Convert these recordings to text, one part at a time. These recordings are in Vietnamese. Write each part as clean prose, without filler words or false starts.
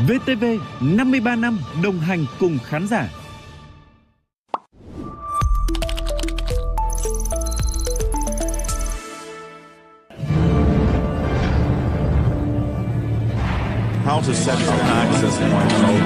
VTV 53 năm đồng hành cùng khán giả. How to set up access point.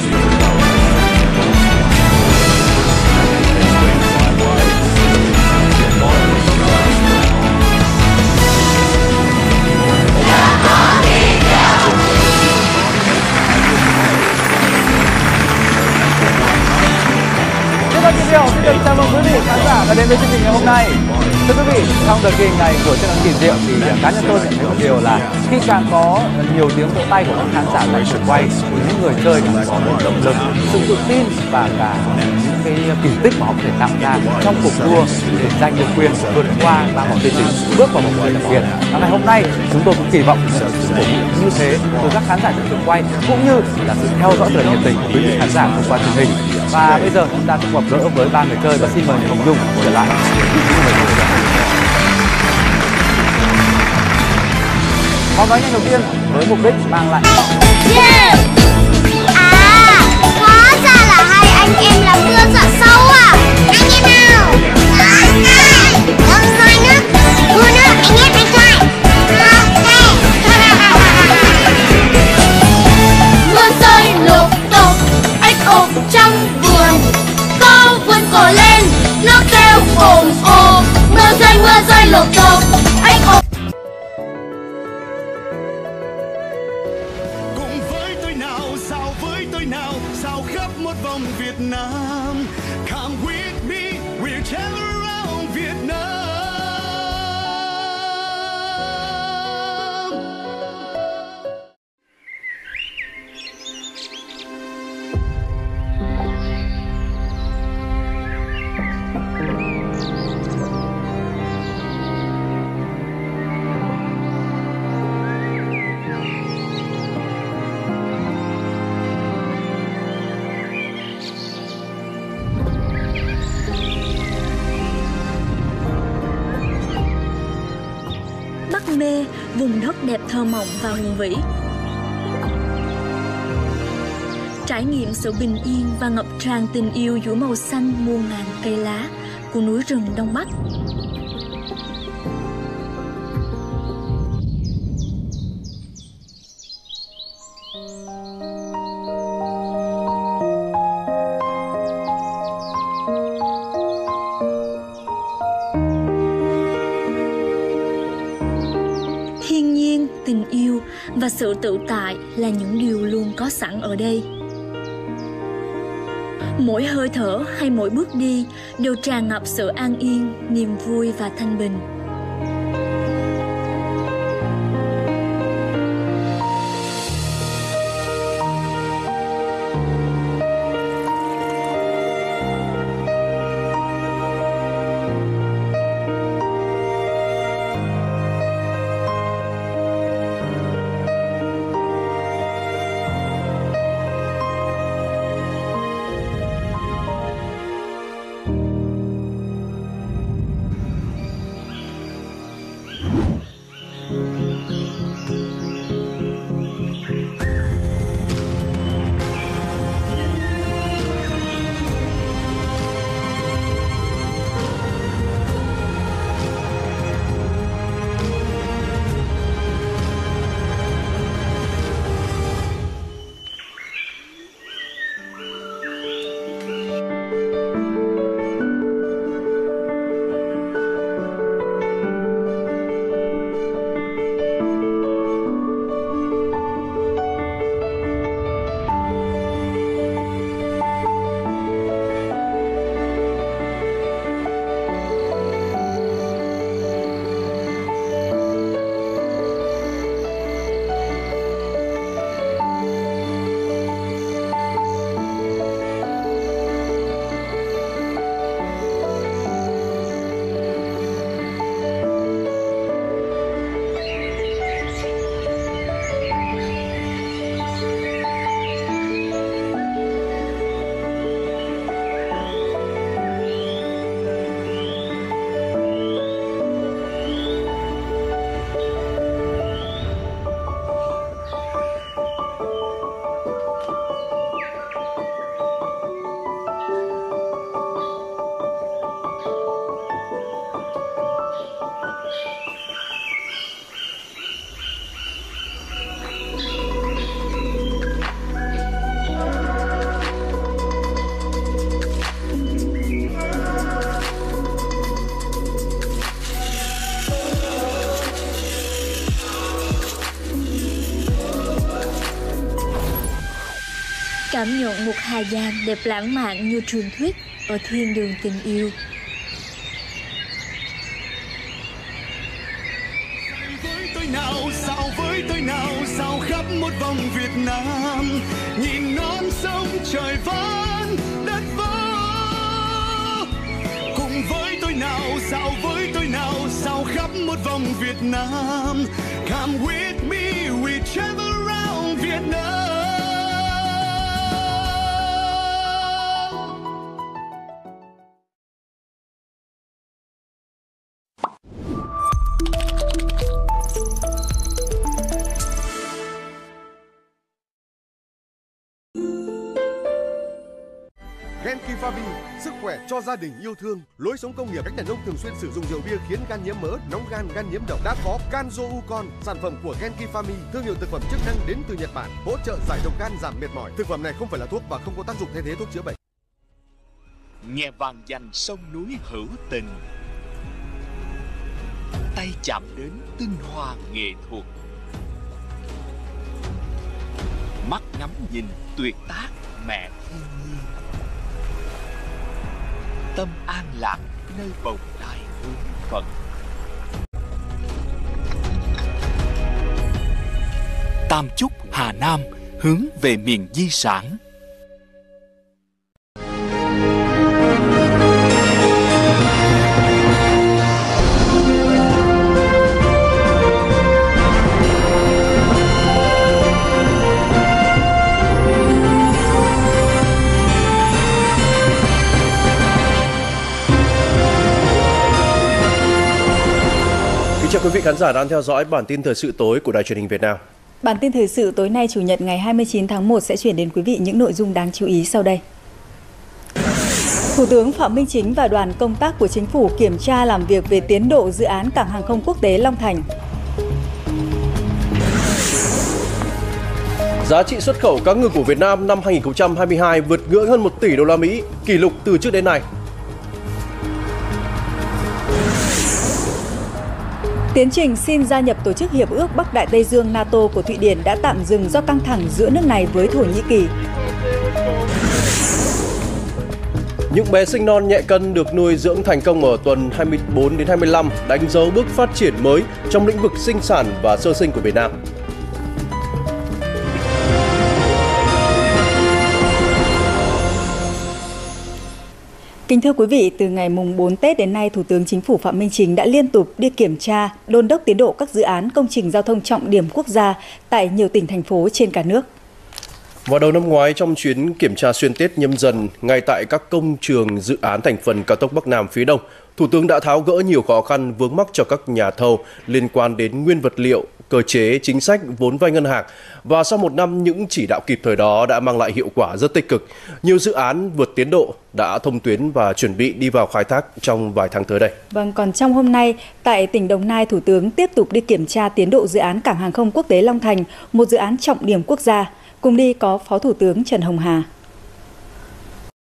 Xin được chào mừng quý vị khán giả đã đến với chương trình ngày hôm nay. Thưa quý vị, trong đợt kỳ này của Chân Ấn Kỳ Diệu thì cá nhân tôi nhận thấy một điều là khi càng có nhiều tiếng vỗ tay của các khán giả tại trường quay thì những người chơi càng có một động lực, sự tự tin và cả những cái kỳ tích mà họ có thể tạo ra trong cuộc đua để giành được quyền vượt qua ba vòng thi chính, bước vào vòng quay đặc biệt. Và ngày hôm nay chúng tôi cũng kỳ vọng sự cổ vũ như thế từ các khán giả tại trường quay cũng như là sự theo dõi rất nhiệt tình của quý vị khán giả thông qua truyền hình. Và bây giờ chúng ta cũng gặp gỡ với ba người chơi và xin mời Hồng Nhung trở lại. Họ nói nhanh đầu tiên với mục đích mang lại. À, hóa ra là hai anh em làm mưa dọa sâu à? Anh em nào? Không thôi nữa, mưa nữa, anh em anh trai. Mưa rơi lục tục, ếch ộp trong vườn. Cô vươn cổ lên, nó kêu ồm ồm. Mưa rơi lục tục, ếch ộp. Sao khắp một vòng Việt Nam. Come with me, we'll travel around Việt Nam. Mê vùng đất đẹp thơ mộng và hùng vĩ, trải nghiệm sự bình yên và ngập tràn tình yêu giữa màu xanh muôn ngàn cây lá của núi rừng Đông Bắc. Tình yêu và sự tự tại là những điều luôn có sẵn ở đây. Mỗi hơi thở hay mỗi bước đi đều tràn ngập sự an yên, niềm vui và thanh bình. cảm nhận một Hà Giang đẹp lãng mạn như truyền thuyết ở thiên đường tình yêu. Với tôi nào, sao với tôi nào, sao khắp một vòng Việt Nam, nhìn non sông trời vẫn đất vỡ. Cùng với tôi nào, sao với tôi nào, sao khắp một vòng Việt Nam. Come with me, we travel around Vietnam. Genki Fabi, sức khỏe cho gia đình yêu thương. Lối sống công nghiệp, các nhà nông thường xuyên sử dụng rượu bia khiến gan nhiễm mỡ, nóng gan, gan nhiễm độc. Đã có Canzo Ucon, sản phẩm của Genki Fabi, thương hiệu thực phẩm chức năng đến từ Nhật Bản, hỗ trợ giải độc gan, giảm mệt mỏi. Thực phẩm này không phải là thuốc và không có tác dụng thay thế thuốc chữa bệnh. Nghe vang danh sông núi hữu tình, tay chạm đến tinh hoa nghệ thuật, mắt ngắm nhìn tuyệt tác mẹ thiên nhiên, tâm an lạc nơi bồng lai hướng Phật. Tam Chúc Hà Nam hướng về miền di sản. Chào quý vị khán giả đang theo dõi bản tin thời sự tối của Đài Truyền hình Việt Nam. Bản tin thời sự tối nay Chủ nhật ngày 29 tháng 1 sẽ chuyển đến quý vị những nội dung đáng chú ý sau đây. Thủ tướng Phạm Minh Chính và đoàn công tác của Chính phủ kiểm tra làm việc về tiến độ dự án Cảng hàng không quốc tế Long Thành. Giá trị xuất khẩu cá ngừ của Việt Nam năm 2022 vượt ngưỡng hơn 1 tỷ đô la Mỹ, kỷ lục từ trước đến nay. Tiến trình xin gia nhập Tổ chức Hiệp ước Bắc Đại Tây Dương NATO của Thụy Điển đã tạm dừng do căng thẳng giữa nước này với Thổ Nhĩ Kỳ. Những bé sinh non nhẹ cân được nuôi dưỡng thành công ở tuần 24 đến 25 đánh dấu bước phát triển mới trong lĩnh vực sinh sản và sơ sinh của Việt Nam. Kính thưa quý vị, từ ngày mùng 4 Tết đến nay, Thủ tướng Chính phủ Phạm Minh Chính đã liên tục đi kiểm tra, đôn đốc tiến độ các dự án công trình giao thông trọng điểm quốc gia tại nhiều tỉnh, thành phố trên cả nước. Vào đầu năm ngoái, trong chuyến kiểm tra xuyên Tết Nhâm Dần, ngay tại các công trường dự án thành phần cao tốc Bắc Nam phía Đông, Thủ tướng đã tháo gỡ nhiều khó khăn vướng mắc cho các nhà thầu liên quan đến nguyên vật liệu, cơ chế, chính sách, vốn vay ngân hàng. Và sau một năm, những chỉ đạo kịp thời đó đã mang lại hiệu quả rất tích cực. Nhiều dự án vượt tiến độ đã thông tuyến và chuẩn bị đi vào khai thác trong vài tháng tới đây. Vâng, còn trong hôm nay, tại tỉnh Đồng Nai, Thủ tướng tiếp tục đi kiểm tra tiến độ dự án Cảng hàng không quốc tế Long Thành, một dự án trọng điểm quốc gia. Cùng đi có Phó Thủ tướng Trần Hồng Hà.